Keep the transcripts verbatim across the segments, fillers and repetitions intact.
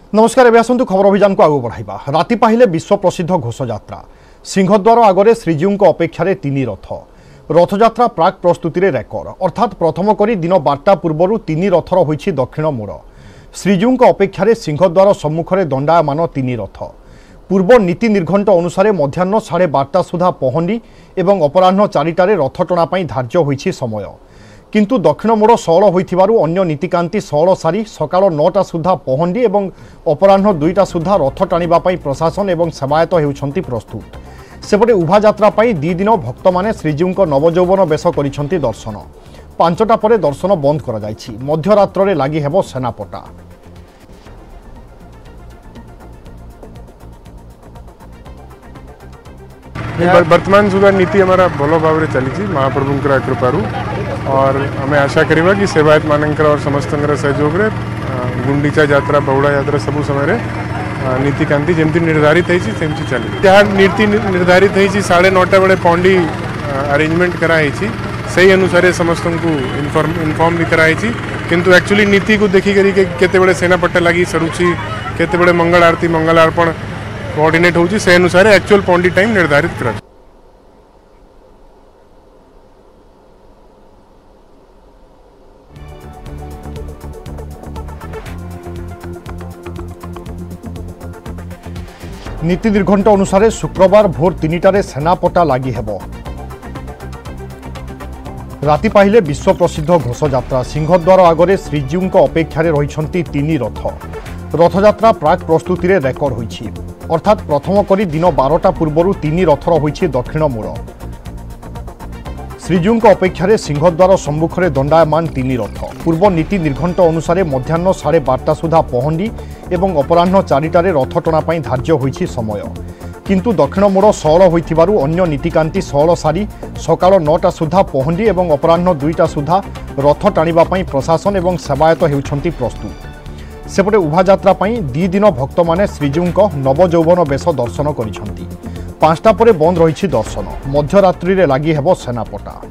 नमस्कार एवं आसतु खबर अभियान को आगू बढ़ाइबा। राति पाहिले विश्व प्रसिद्ध घोषयात्रा सिंहद्वार आगरे श्रीजीऊ अपेक्षा तीन रथ रथयात्रा प्राक प्रस्तुति रेकर्ड अर्थात प्रथम करी दिन बारटा पूर्व तीन रथर होइछि दक्षिण मोड़। श्रीजीऊ अपेक्षा सिंहद्वार सम्मुख में दंडायमान तीन रथ पूर्व नीति निर्घंट अनुसार मध्याह्न साढ़े बारटा सुधा पहंडी एवं अपराह्न चारिटारे रथ टणापाई धार्य होइछि समय। किंतु दक्षिण मोड़ सहल होइथिबारु अन्य नीतिकांति सहल सारी सकाळ नौटा सुधा पहंडी एवं अपराह्न दुईटा सुधा रथ टाणिबा पई प्रशासन एवं सेवायत हेउछंती प्रस्तुत। सेपटे उभा यात्रा पई दी दिन भक्त माने श्रीजीऊ नवजौवन बेश करिसंती दर्शन। पांचटा परे दर्शन बंद करा जायछि। मध्यरात्र रे लागि हेबो सेनापटा। वर्तमान सुधा नीति हमारा भल भाव चली महाप्रभु कृपारू और हमें आशा करवा कि सेवायत मानकर और समस्त सहयोग रे गुंडीचा यात्रा बहुड़ा यात्रा सबू समय नीतिकांति जमती निर्धारित है चली जहाँ नीति निर्धारित है साढ़े नौटा बेले पौंडी अरेंजमेंट कराई से अनुसार समस्त को इनफॉर्म इनफॉर्म भी कराई किंतु एक्चुअली नीति को देखी करी केते बड़े सेनापट्टा लगी सरुची केते बड़े मंगल आरती मंगलार्पण कोऑर्डिनेट होची से अनुसार एक्चुअल पौंडी टाइम निर्धारित करा। नीति निर्घंट अनुसार शुक्रवार भोर तीनटारे सेनापटा लागि हेबो। राति पाहिले विश्व प्रसिद्ध घोषयात्रा सिंहद्वार आगरे श्रीजीऊ अपेक्षा रहिछंती तीन रथ रथयात्रा प्राक प्रस्तुति रेकर्ड होइछि अर्थात प्रथम करी दिन बारटा पूर्व तीन रथर होइछि दक्षिण मोड़। श्रीजीऊ अपेक्षा सिंहद्वार सम्मुख में दंडायमान तीन रथ पूर्व नीति निर्घंट अनुसार मध्याह्न साढ़े बारटा सुधा पहंडी एवं अपराह्न चारिटारे रथ टणापाई धार्य होइछि समय। किंतु दक्षिण मोड़ सहल होइथिबारु अन्य नीतिकांति सहल सारी सकाळ नौटा सुधा पहंडी एवं अपराह्न दुईटा सुधा रथ टाणिबा पई प्रशासन एवं सेवायत हेउछंती प्रस्तुत। सेपटे उभा यात्रा पई दी दिन भक्त माने श्रीजीऊ नवजौवन बेश दर्शन करिसंती। पांचटा परे बंद रहिछि दर्शन। मध्यरात्रि रे लागि हेबो सेनापटा।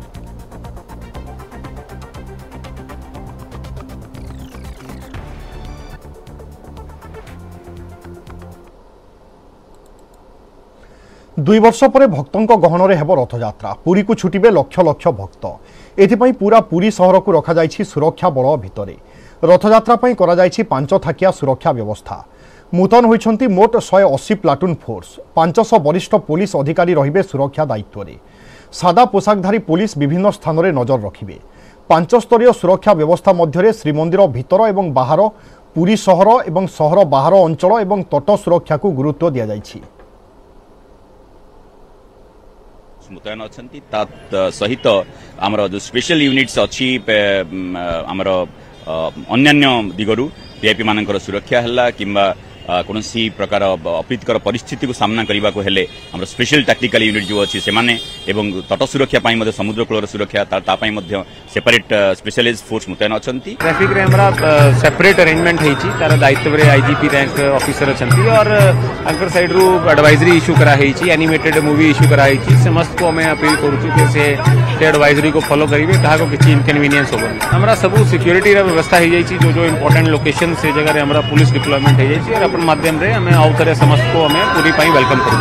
दुई वर्ष पर भक्तों गहन हेब रथयात्रा पुरी को छुटिबे लक्ष लक्ष भक्त। एथिपाई पूरा पुरी सहर को रखा जाइछि सुरक्षा बल भितरे। रथयात्रा पई करा जाइछि पांच थाकिया सुरक्षा व्यवस्था। मुतन होइछंती मोट शहे अस्सी प्लाटून फोर्स। पांच सौ वरिष्ठ पुलिस अधिकारी रहिबे सुरक्षा दायित्व रे। सादा पोशाकधारी पुलिस विभिन्न स्थान रे नजर रखिबे। पांच स्तरीय सुरक्षा व्यवस्था मध्यरे श्रीमंदिर भितर एवं बाहर पुरी सहर एवं सहर बाहर अंचल एवं तट सुरक्षा को गुरुत्व दिया जाइछि। मुतयन अच्छी सहित आमर जो स्पेशल यूनिट्स अच्छी आमर अन्यान्य दिगरु वीआईपी मानकर सुरक्षा है कि कौन प्रकार अप्रीतिकर परिस्थिति को सामना करने को हेले आमर स्पेशल टैक्टिकल यूनिट जो अच्छी से माने एवं तट सुरक्षा पाई समुद्र कूल सुरक्षा तापाई सेपरेट स्पेशलाइज्ड फोर्स मुतयन अच्छी। ट्रैफिक रे हमरा सेपरेट अरेंजमेंट होइछि तार दायित्व रे आईजीपी रैंक ऑफिसर अछंती और अंकर साइड रु एडवाइजरी इश्यू करा हेछि एनिमेटेड मूवी इश्यू करा हेछि समस्त को हमें अपील करूछु कि से एडवाइजरी को फॉलो करिवे ताहा को किछि इनकन्वीनियंस होबो। हमरा सब सिक्योरिटी रा व्यवस्था हो जाइछि जो जो इंपोर्टेंट लोकेशन से जगह रे हमरा पुलिस डिप्लॉयमेंट हो जाइछि और अपन माध्यम रे हमें आउथरे समस्त को हमें पूरी पाई वेलकम करूछु।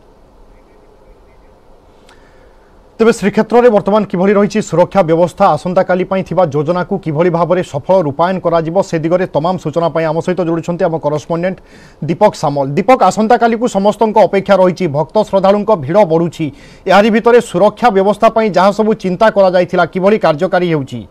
तेबे श्रीक्षेत्र में वर्तमान किभली रही सुरक्षा व्यवस्था आसंता काली पई थिबा योजना को किभली भाव में सफल रूपायन करा जिवो से दिगरे तमाम सूचना पाई आम सहित जोड़ुछंती आम करस्पोंडेंट दीपक सामल। दीपक आसंता काली को समस्त अपेक्षा रही भक्त श्रद्धालुं भिड़ बढ़ुछि यारी भितरे सुरक्षा व्यवस्था पई जहाँ सबु चिंता करा जायथिला किभली कार्यकारी हेउछि।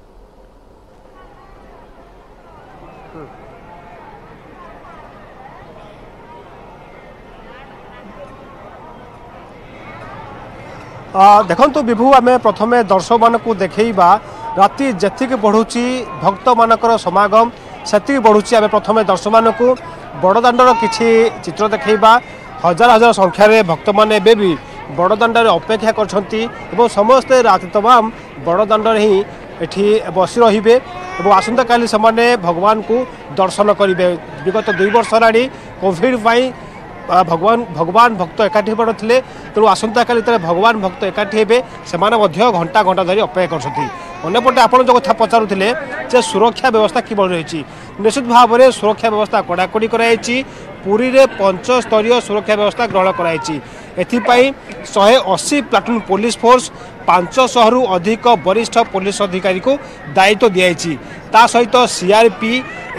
देखु विभु आम प्रथम दर्शक मान को देखा राति जी बढ़ुची भक्त मानकर समागम से बढ़ुची आम प्रथम दर्शक मान को बड़दाण्डर किसी चित्र देखा हजार हजार संख्यार भक्त मैंने भी बड़दाण्डर अपेक्षा कर समस्ते राति तमाम बड़दाण्डर ही एठी बसी रे और आसंता काली से भगवान को दर्शन करेंगे। विगत दुई वर्ष है कोविड भगवान भगवान भक्त एकाठी पड़ते तेणु आसंता काली भगवान भक्त एकाठी हे से घंटा घंटा धरी अपेक्षा कर अन्यपटे आप जो कथा पचारुले जे सुरक्षा व्यवस्था किभଳି रही निश्चित भाव में सुरक्षा व्यवस्था कड़ाकड़ी कराई पुरी रे पंचस्तरीय सुरक्षा व्यवस्था ग्रहण कराई एथिपाई शहे अशी प्लाटून पुलिस फोर्स पांच शहरु अधिक वरिष्ठ पुलिस अधिकारी को दायित्व दिखाई ता सहित CRP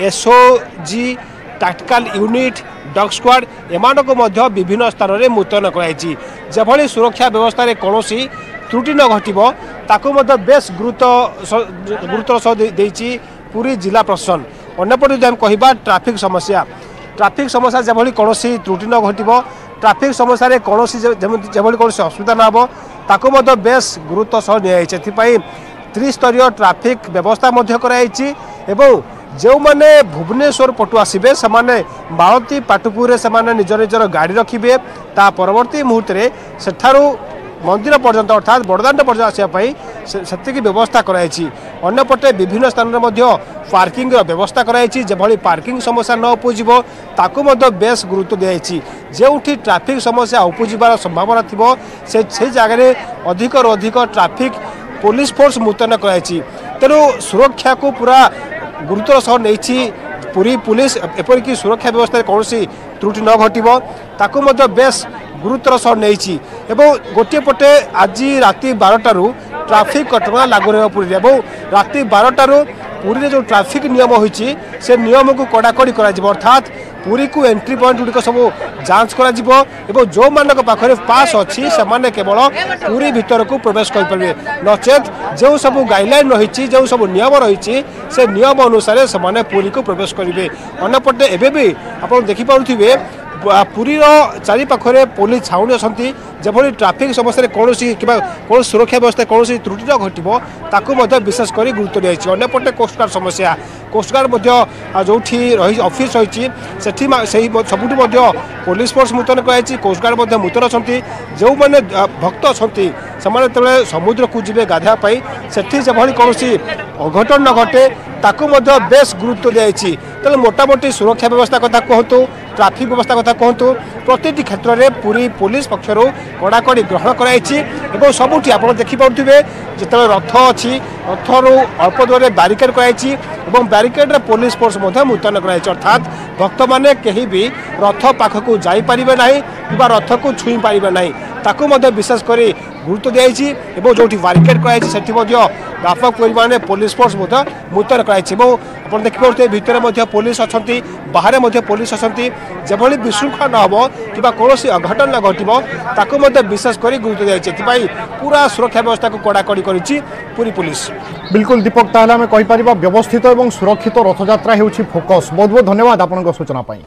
SOG tactical unit dog squad एमानक मध्य विभिन्न स्थान में मुतयन कराई जेभली सुरक्षा व्यवस्था रे कौनसी त्रुटि न घटिबो ताकू मध्य बेस गुरुत्व गुरुत्वर सह देइछि पुरी जिला प्रशासन अन्यपटे जब कहबा ट्रैफिक समस्या ट्रैफिक समस्या जेभली कौनसी त्रुटि न घटिबो ट्रैफिक समस्या रे कौनसी जेभली कौनसी असुविधा न हबो ताकू मध्य बेस गुरुत्व सह नियाइछि एथिपाई त्रिस्तरीय ट्रैफिक व्यवस्था मध्य कराइछि एवं जो मैंने भुवनेश्वर पटु आसबे से बालती पाटपुर से निजर निजर गाड़ी रखिए ता परवर्ती मुहूर्त में सेठारु मंदिर पर्यंत अर्थात बड़दाण्ड पर्यंत आसापी से व्यवस्था कराई अन्यपटे विभिन्न स्थान में पार्किंग व्यवस्था कराई जेभली पार्किंग समस्या न उपजीव ताकू बेस गुरुत्व दिखाई जो ट्रैफिक समस्या उपजीवार संभावना थी से जगह अधिक अधिक ट्रैफिक पुलिस फोर्स मुतयन कराई तेणु सुरक्षा को पूरा गुरुत्वर सह नहीं पूरी पुलिस एपरिक सुरक्षा व्यवस्था कौन त्रुटि न घटिबो ताकू मध्य बेस गुरुत्वर सह नहीं गोटे पटे आज राति बारटारू ट्रैफिक कटकणा लागू रहा पुरी और राति बारटारू पुरी जो ट्रैफिक नियम होइछि से नियम को कड़ाकड़ी करा अर्थात पुरी को एंट्री पॉइंट गुड़िक सब जांच करा एवं जो मानक पाखरे पास अच्छी से केवल पुरी भीतर को प्रवेश करें नचेत जो सब गाइडलाइन रही जो सब नियम रही से नियम अनुसार से पुरी को प्रवेश करेंगे अन्यपटे एवं भी आप देखिपे पुरी चारि पाखरे पुलिस छाउनी अच्छी जेभली ट्रैफिक समस्या कौन कौन सुरक्षा व्यवस्था कौन त्रुटि न घटिबो ताकू विशेषकर गुरुत्व दिखाई अन्यपटे कोस्टगार्ड समस्या कोस्टगार्ड जो रही ऑफिस रही सबुठ पुलिस फोर्स मुतयन कराई कोस्टगार्ड मुतयन अच्छी जो मैंने भक्त अच्छा से समुद्र को जी गाधापी से जभली कौन अघटन न घटे ताकू बेस गुरुत्व दिखाई तेल मोटामोटी सुरक्षा व्यवस्था कथा कहतु ट्रैफिक व्यवस्था कथा कहतु प्रति क्षेत्र में पूरी पुलिस पक्षर कड़ाकड़ी ग्रहण कराई सबुठी आप देखिपे जो रथ अच्छी रथर अल्प दूर बैरिकेड कराई बैरिकेड रे पुलिस फोर्स मुतयन कराई अर्थात भक्त मैंने कहीं भी रथ पाखक जापारे ना कि रथ को छुई पारे ना ताकू विशेषकर गुरुत्व दिखाई जो बैरिकेड कराई व्यापक परिमाण में पुलिस फोर्स मुतयन कराई आप देखिए भितर पुलिस अच्छा बाहर पुलिस अच्छा जेभली विशृंखला न हो कि कौन अघटन न घटो ताकू विशेषकर गुरुत्व दिखाई पूरा सुरक्षा व्यवस्था को कड़ाकड़ी करी पूरी पुलिस बिल्कुल दीपक ताहले आमे कहि परिबा व्यवस्थित और सुरक्षित रथयात्रा हेउछि फोकस बहुत बहुत धन्यवाद आपन सूचना पाई।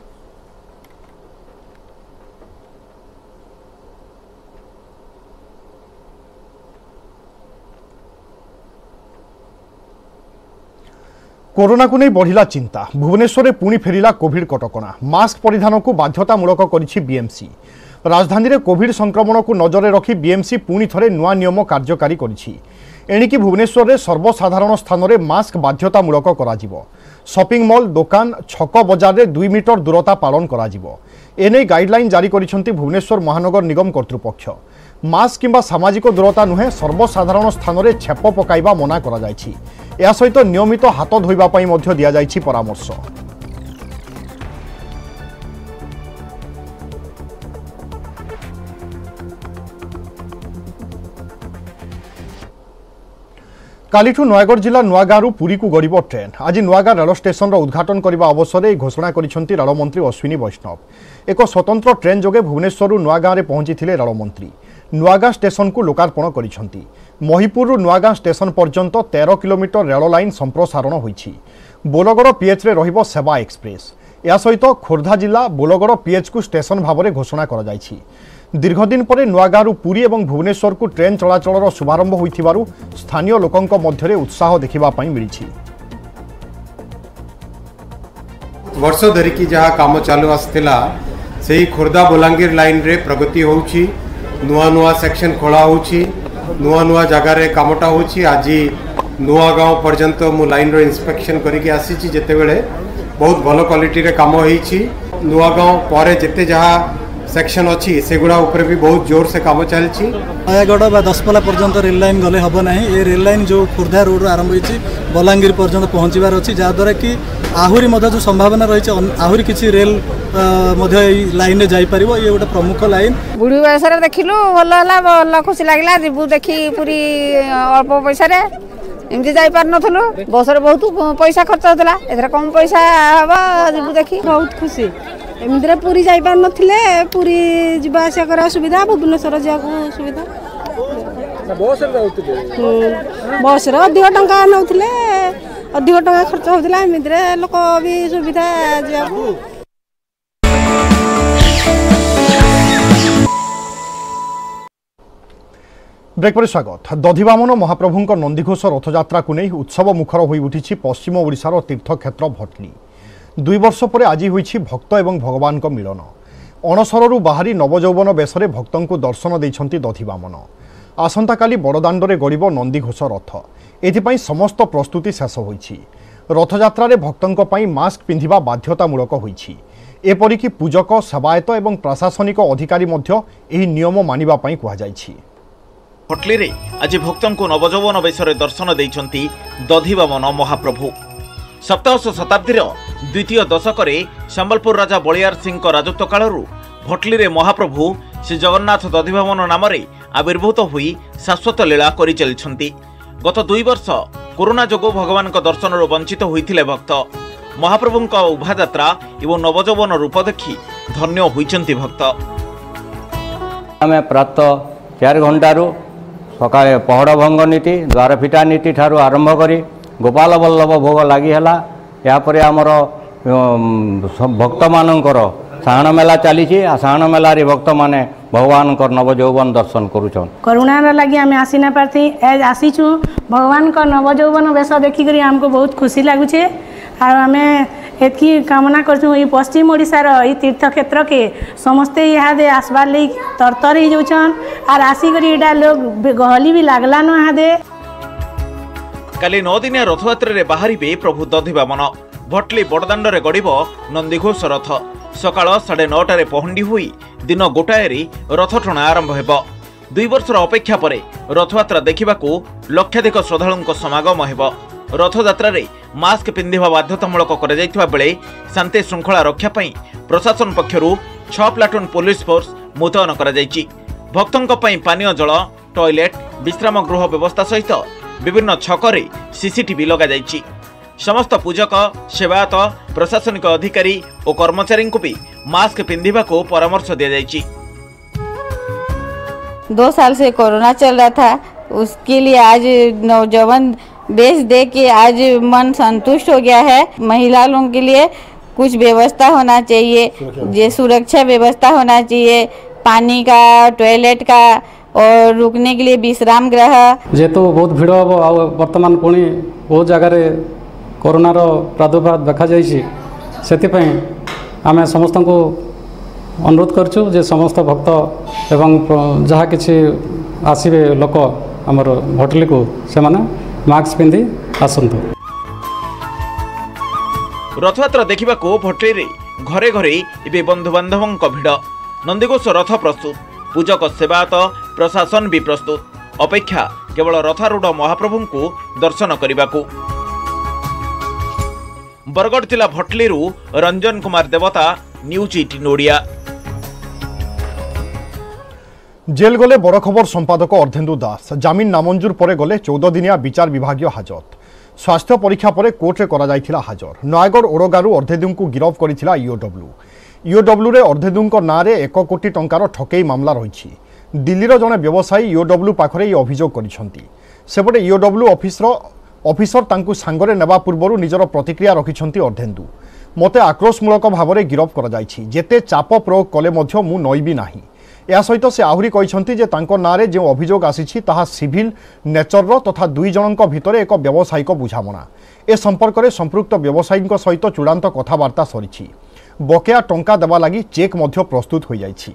कोरोना को नहीं बढ़िला चिंता भुवनेश्वर में पुणी फेरिला कोविड कटकणा मास्क परिधान को बाध्यतामूलक करिछि बीएमसी राजधानी में कोविड संक्रमण को नजर रखी बीएमसी पुणी थरे नुआ नियम कार्यकारी करिछि एणिकी भुवनेश्वर में सर्वसाधारण स्थान में मास्क बाध्यतामूलक कराजिवो शॉपिंग मॉल दुकान छक बजार में दुई मीटर दूरता पालन कराजिवो एने गाइडलाइन जारी करिसेंति भुवनेश्वर महानगर निगम कर्तृपक्ष मास्क किंबा सामाजिक दूरता नुहे सर्वसाधारण स्थान में छेप पकाइबा मना करा जायछि या सहित नियमित हाथ धोइबा पई मध्य दिया जायछि परामर्श। कालीठू नयगढ़ जिला नुआगाँव पुरी को गड़ब ट्रेन आज नुआगाँ रेल स्टेशन उद्घाटन करने अवसर में घोषणा करिसेंति रेलमंत्री अश्विनी वैष्णव एक स्वतंत्र ट्रेन जोगे भुवनेश्वर नुआगाँ में पहुंची रेलमंत्री नुआगाँ स्टेशन को लोकार्पण करिसेंति महिपुर नुआगाँ स्टेशन पर्यंत तेरह किलोमीटर रेल लाइन संप्रसारण होइछि बोलगड़ पीएच रे रहिबो सेवा एक्सप्रेस या सहित खोर्धा जिला बोलगड़ पीएच को स्टेशन भाव में घोषणा करा जायछि दीर्घदिन पर नुआगाँव पुरी और भुवनेश्वर को ट्रेन चलाचल शुभारंभ होइथिबारु स्थानीय लोकंक मध्यरे उत्साह देखिबा पई मिलिछि। वर्ष धरिकी जहाँ काम चालू आसला से खोर्धा बलांगीर लाइन रे प्रगति होउछि नुआ नुआ सेक्शन खोला होउछि नुआ नुआ जगार कामटा होउछि आज नुआगाँव पर्यंत मु लाइन रो इंस्पेक्शन करके आसीछि जेते बेले बहुत भल क्वालिटी रे काम होइछि नुआगाँव पर जेते जहाँ सेक्शन अच्छी से गुड़ा ऊपर भी बहुत जोर से काम चलती। नयागढ़ बा दसपल्ला पर्यंत रेल लाइन गले हम ना ये रेल लाइन जो खोर्धा रोड आरंभ होती बलांगीर पर्यंत पहुँचार अच्छी जहाद्वारा कि आहरी जो संभावना रही आहरी किसी रेल लाइन में जापर ये गोटे प्रमुख लाइन बुढ़ी बयस देखिलु भल है भल खुशी लगे जीवु देखी पूरी अल्प पैसा एमती जापार नथुलु बस बहुत पैसा खर्च होता एथर कम पैसा हम जीवु देखी बहुत खुशी एमती पूरी जापार नथिले पूरी जीवा आसिया कर सुविधा भुवनेश्वर जाको सुविधा बस अधिक टंका नौथिले अधिक टंका खर्च होता एमती लोक भी सुविधा जाको। ब्रेक पर स्वागत। दधिवामन महाप्रभुଙ୍କ नंदीघोष रथयात्रा को नहीं उत्सव मुखर हो उठी पश्चिम ओडिशार तीर्थक्षेत्र भटली। दुई वर्ष पर आज होईछि भक्त एवं भगवान को मिलन। अणसरु बाहरी नवजौवन बेशरे भक्तों को दर्शन देइछंती दधिवामन। आसंता काली बड़दाण्डरे गड़िब नंदीघोष रथ एथिपाई समस्त प्रस्तुति शेष होईछि। रथयात्रा रे भक्तों पई मास्क पिंधिबा बाध्यतामूलक होईछि। एपरिकी पूजक सेवायत एवं प्रशासनिक अधिकारी मध्य एही नियम मानिबा पई कुहा जाईछि। भटली रे आज भक्तों को नवजौवन बेशरे दर्शन देइछंती दधिवामन महाप्रभु। सप्तदश शताब्दीर द्वितीय दशक संबलपुर राजा बलियार सिंह राजत्व कालरू भटली रे महाप्रभु श्री जगन्नाथ दधिवामन नाम आविर्भूत हुई शाश्वत लीला करि चलिछंती। गत दुई वर्ष कोरोना जोगो भगवान का दर्शन वंचित होइथिले भक्त। महाप्रभु उभायात्रा एवं नवजौवन रूप देखि धन्य होइछंती भक्त। आमे प्रातः चार घंटारू सकाळे पहड़ भंग नीति द्वार फिटा नीति ठारू आरंभ करी गोपाल बल्लभ भोग लगी है यापर आमर भक्त मानकर साहाण मेला चली साहाण मेला भक्त माने भगवान कर नवजौवन दर्शन करुछन। करुणार लगी आम आसी ना पार्थी एज आसीचु भगवान का नवजौवन वेश देखिक आमको बहुत खुशी लगुचे और आम एतकी कामना करछुं ये पश्चिम ओडिशार ये तीर्थक्षेत्र के समस्ते यहाँ आसबार लई तरतर हो जाउछन और आसिक इटा लोग गहली भी लागला न यहाँ काली नौ दिनिया रथयात्रा रे बाहरिबे प्रभु दधिवामन। भटली बड़दाण्डरे गड़िब नंदीघोष रथ सकाळ साढ़े नौटारे पहंडी हुई दिन गोटाए रथ टणा आरंभ हेब। दुई वर्षर अपेक्षा परे रथयात्रा देखिबाकू लक्षाधिक श्रद्धालुंक समागम हेब। रथयात्रा रे मास्क पिंधिबा बाध्यतामूलक कर जायतिबा बेले शांति श्रृंखला रक्षा पई प्रशासन पक्षरु छह प्लाटून पुलिस फोर्स मुतयन करा जायछि। भक्तों पई पानीय जल टॉयलेट विश्राम गृह व्यवस्था सहित विभिन्न छकरे सीसीटीवी लगा जायछि। समस्त पूजक सेवायत प्रशासनिक अधिकारी और कर्मचारी को भी मास्क पिंधिबा को परामर्श दिया जायछि। दो साल से कोरोना चल रहा था उसके लिए आज नौजवान बेच दे के आज मन संतुष्ट हो गया है। महिला लोगों के लिए कुछ व्यवस्था होना चाहिए, ये सुरक्षा व्यवस्था होना चाहिए, पानी का टॉयलेट का और रुकने के लिए विश्राम गृह जेहेतु बहुत भीड़ हम वर्तमान पुणी बहुत जगार कोरोनार प्रादुर्भाव देखा से आम समस्त को अनुरोध करछु जे समस्त भक्त एवं जहाँ किसी आसवे लोक आमर भटली को से मास्क पिंधि आसतु। रथयात्रा देखा भटली रे घरे घरे ए बंधु बांधवों भिड़। नंदीघोष रथ प्रस्तुत, पूजक सेवायत प्रशासन भी प्रस्तुत। अपेक्षा केवल रथारूढ़ महाप्रभु को दर्शन करने को। बरगढ़ जिला भटली रंजन कुमार देवता, न्यूज एटीन ओडिया। जेल गले बड़ खबर संपादक अर्धेन्दु दास जमीन नामंजूर पर गले चौदह दिनिया विचार विभागीय हाजत। स्वास्थ्य परीक्षा पर कोर्टे करा जायथिला हाजर। नयागढ़ ओरगारू अर्धेन्दु को गिरफ करिथिला ईओडब्ल्यू। ईओडब्ल्यू रे अर्धेन्दु नारे एक कोटी टंकार ठकेई मामला रही। दिल्लीर जड़े व्यवसायी ईओडब्ल्यू पाखरे अभियोग करिसेंती। सेपटे ईओडब्ल्यू ऑफिसर ऑफिसर तांकु सांगरे नेबा पूर्वरु निजर प्रतिक्रिया रखिछंती अर्धेन्दु। मते आक्रोशमूलक भाव गिरफ करा जायछि, जेते चाप प्रयोग कले मध्य मु नईबी नाही। या सहित से आहुरी कहिसंती जे तांको नारे जो अभियोग आसीछि ताहा सिविल नेचरर तथा दुई जनक भितर एक व्यावसायिक बुझामणा। ए संपर्क में संपृक्त व्यवसायी सहित चूड़ांत कथबार्ता सरी। बकेया टंका देवा लगी चेक मध्य प्रस्तुत हो जाइछि।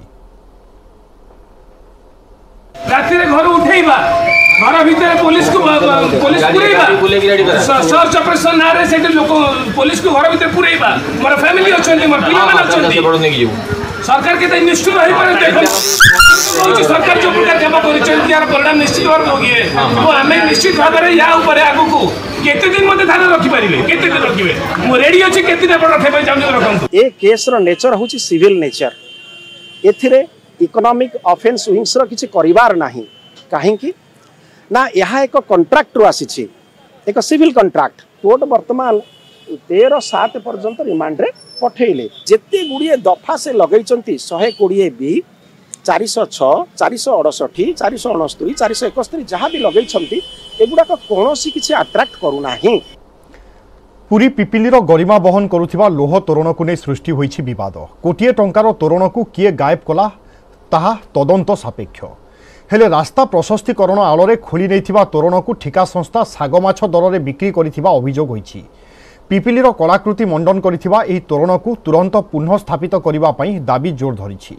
राति रे घर उठेइबा घर भीतर पुलिस को पुलिस पुरेइबा सर्च ऑपरेशन ना रे सेटे लोक पुलिस को घर भीतर पुरेइबा मोर फैमिली अछन मोर पिला मान अछन सरकार के निष्ठुर रही पारे देखो सरकार जो प्रकार काम कर यार परिणाम निश्चित भाव होगी आम निश्चित भाव में या आगू को केते दिन मते थाने रखि पारिले केते दिन रखिबे मो रेडी अछि केते दिन रखे पय जाम रखंतु ए केस रो नेचर होछि सिविल नेचर एथिरे इकोनॉमिक ऑफेंस विंग्स रो किछि करिवार नाही काहे कि ना यहा एक कॉन्ट्रैक्ट रो आसी एक सिविल कॉन्ट्रैक्ट कोर्ट वर्तमान तेरह सात पर्यंत रिमांड रे पठेले जेते गुड़िए दफा से लगैचंती एक सौ बीस बी चार सौ छह चार सौ अड़सठ चार सौ उनहत्तर चार सौ इकहत्तर जहाँ भी लगैचंती एगुडा कोनोसी किछि अट्रैक्ट करू नाही। पुरी पिपिलीर गरिमा बहन करुथिबा लोह तोरण को नै सृष्टि होईछि विवाद कोटिए टंकार तोरण को किए गायब कला ताहा तदंत सापेक्ष हेले रास्ता प्रशस्तीकरण आଳରେ खोली नैथिबा तोरण को ठिका संस्था सागमाछ दर रे बिक्री करिथिबा अभियोग होईछि। पिपिलीर कलाकृति मंडन करिथिबा एही तोरण को तुरंत पुनः स्थापित करिबा पई दाबी जोर धरिछि।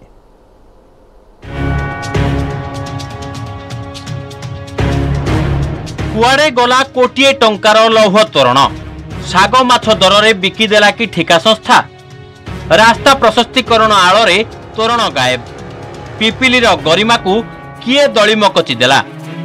कुआड़े गला कोटिए टंकार लौह तोरण साग माछ दर रे बिकी देला कि ठिका संस्था रास्ता प्रशस्तीकरण आଳରେ तोरण गायब पिपिलीर गरिमा को किए दलिम कचि देला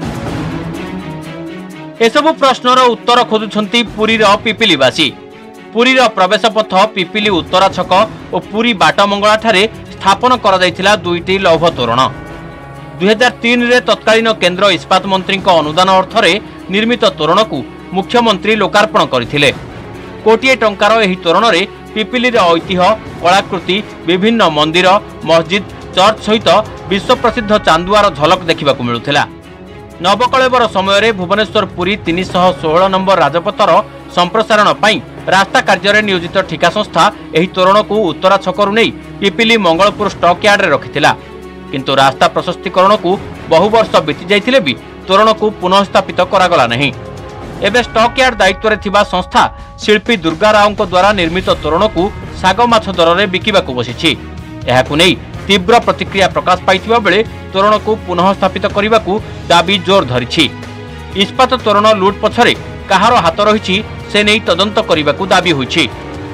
एसबु प्रश्नर उत्तर खोजुछंती पुरीर पिपिलीवासी पुरीर प्रवेश पथ पिपिली उत्तरा छक और पुरी बाटमंगला ठारे स्थापन करा जायथिला दुईटी लौह तोरण दुई हजार तीन रे तत्कालीन केंद्र इस्पात मंत्री अनुदान अर्थ निर्मित तोरण को मुख्यमंत्री लोकार्पण करथिले। कोटिए टंकार एही तोरण रे पिपिलीर ऐतिह्य कलाकृति विभिन्न मंदिर मस्जिद चर्च सहित विश्व प्रसिद्ध चांदुआर झलक देखा मिलूला। नवकलेवर समय भुवनेश्वर पुरी तीन सौ सोलह नंबर राजपथर संप्रसारण पाई रास्ता कार्य नियोजित ठिका संस्था एही तोरण को उत्तरा छकरू नहीं पिपिली मंगलपुर स्टॉक यार्ड रे रखिथिला किंतु रास्ता प्रशस्तीकरण को बहु वर्ष बीती जाइथिले भी तोरण को पुनः स्थापित करागला नहीं। एबे स्टॉक यार्ड दायित्व रे थिबा संस्था शिल्पी दुर्गा राव द्वारा निर्मित तोरण को साग माछ दर रे बिकिबाकू बसिछि। एहाकू नै तीव्र प्रतिक्रिया प्रकाश पाइथिबा बेले तोरण को पुनः स्थापित करने दाबी जोर धरिछि। इस्पात तोरण लुट पछरे कहार हाथ रही से नहीं तदंत करने को दाबी होइछि।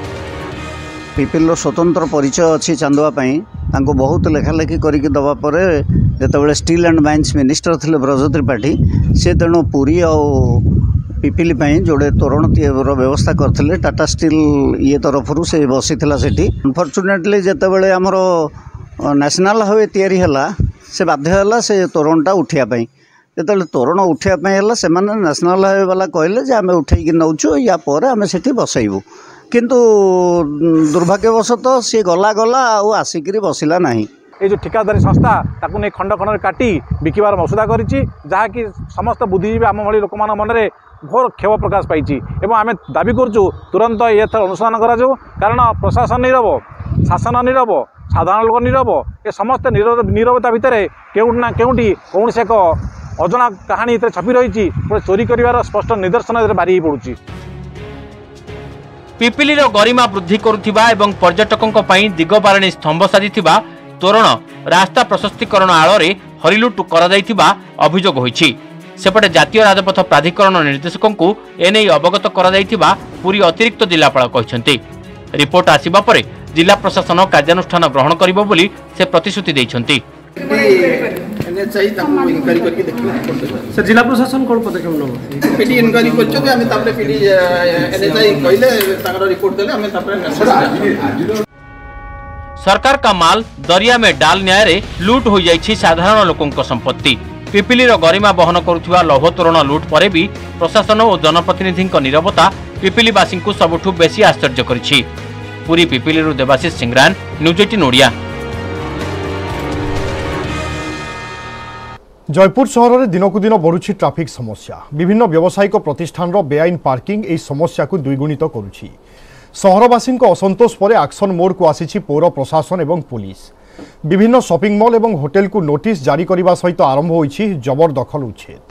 पिपिल स्वतंत्र परिचय अच्छी चांदुआ तांको बहुत लेखालेखी करके दवा पर जिते स्टील एंड माइंस मिनिस्टर थे ब्रज त्रिपाठी से तेणु पुरी आ पिपिली जोड़े तोरण व्यवस्था करते टाटा स्टील ये तरफ से बसी सेठी अनफॉर्चुनेटली जिते आमर नेशनल हाईवे तैयारी है से बाध्य से तोरणटा उठापी जो तोरण उठापी से नेशनल हाईवे वाला कहले आम उठे नौचु या पर आम से बसैबू किंतु दुर्भाग्यवशतः सी गला गला आसिक बसला नहीं। ये जो ठिकादारी संस्था ताकू नहीं खंड खंड काटी बिकबार मसुदा करी जहाँकि समस्त बुद्धिजीवी आम भाई लोक मन में घोर क्षोभ प्रकाश पाई आम दाबी करुँ तुरंत ये अनुसंधान करा कारण प्रशासन नीरव शासन नीरव साधारण लोक नीरव ये समस्त नीरवता भितर केउना केउटी कौन से एक अजना कहानी छपी रही चोरी कर स्पष्ट निदर्शन बारी पड़ुची। पिपिलीर गरिमा वृद्धि करुथिबा एवं पर्यटकों पई दिगबारिणी स्तंभ साजिथिबा तोरण रास्ता प्रशस्तीकरण आଳରେ हरिलुट करा जायथिबा अभियोग होईछि। सेपटे जातीय राजपथ प्राधिकरण निर्देशकों को एने अवगत करा जायथिबा पुरी अतिरिक्त जिलापाल कहिसंती। रिपोर्ट आसिबा परे जिला प्रशासन कार्यानुष्ठान ग्रहण करिबो बोली से प्रतिश्रुति दैछंती। सर जिला प्रशासन कौन पदक्षेप नब पीडी इनक्वारी करछो आमे तापरे पीडी एनएचआई कहले ताकर रिपोर्ट देले आमे तापरे सरकार का माल दरिया में डाल न्याय रे लूट हो जाइछि साधारण लोकंक संपत्ति। पिपिलीर गरिमा बहन करुथिबा लौह तोरण लूट परे भी प्रशासन और जनप्रतिनिधिक नीरवता पिपिलीवासी को सबुठु बेसी आश्चर्य करिछि। पुरी पिपिलीरु देवाशीष सिंगरान न्यूज एटीन ओडिया। जयपुर सहर में दिनकू दिन बढ़ुछि ट्राफिक समस्या विभिन्न व्यावसायिक प्रतिष्ठान बेआईन पार्किंग एही समस्या को द्विगुणित करुछि। सहरवासी असंतोष पर एक्शन मोड को आसी पौर प्रशासन एवं पुलिस विभिन्न शॉपिंग मॉल एवं होटेल को नोटिस जारी करने सहित आरंभ होइछि जबरदखल उच्छेद।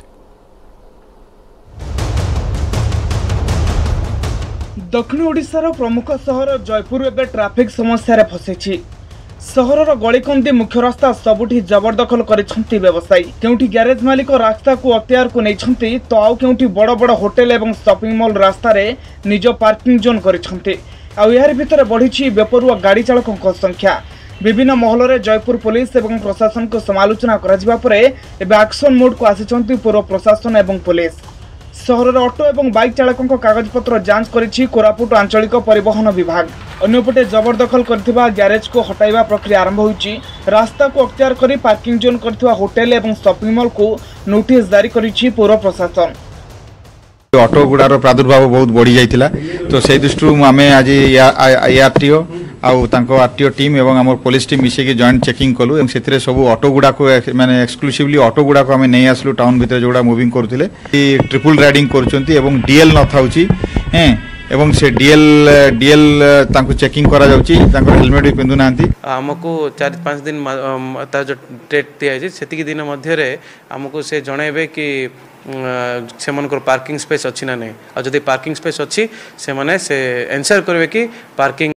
दक्षिण ओडिशार प्रमुख सहर जयपुर एवं ट्राफिक समस्या फसी सहरर गलिकंदी मुख्य रास्ता सबुठी जबरदखल करिसेंती व्यवसायी केउठी ग्यारेज मालिक रास्ता को अख्तियार को नैछंती तो आउ केउठी बड़ बड़ होटेल एवं शॉपिंग मॉल रास्ता रे निज पार्किंग जोन करिसेंती। आ यार भितर बढ़िछि बेपरुआ गाड़ी चालकों संख्या विभिन्न महल में जयपुर पुलिस एवं प्रशासन को समालोचना करा एक्शन मोड को आसी पूर्व प्रशासन एवं पुलिस। सहर ऑटो एवं बाइक चालकों कागजपत्र जांच करिछि कोरापुट आंचलिक परिवहन विभाग। अन्यपटे जबरदखल करथिबा ग्यारेज को हटाइबा प्रक्रिया आरंभ होइछि। रास्ता को अख्तियार करी पार्किंग जोन करथिबा होटेल एवं शॉपिंग मॉल को नोटिस जारी करिछि पूर्व प्रशासन। ऑटो गुड़ार प्रादुर्भाव बहुत बढ़ी जाइतिला तो से दृष्टि आम आज एआरटीओ आउ तांको आरटीओ टीम एवं आम पुलिस टीम मिसेकी जॉइंट चेकिंग कलु से सब ऑटो गुड़ा को माने एक्सक्लूसिवली ऑटो गुड़ा को आम नहीं आसलु टाउन भितर जोड़ा मुविंग करुले ट्रिपल राइडिंग करुचंती एवं डीएल न थाउची हैं एवं से डीएल डीएल तांको चेकिंग करा जाउची तांको हेलमेट भी पिंदु नांती। हमको चार पाँच दिन ता जो डेट दिया से दिन मध्य आमको से जनइबे कि से मनकर पार्किंग स्पेस अच्छी ना नहीं और जदि पार्किंग स्पेस अच्छी से माने से एंसर करबे कि पार्किंग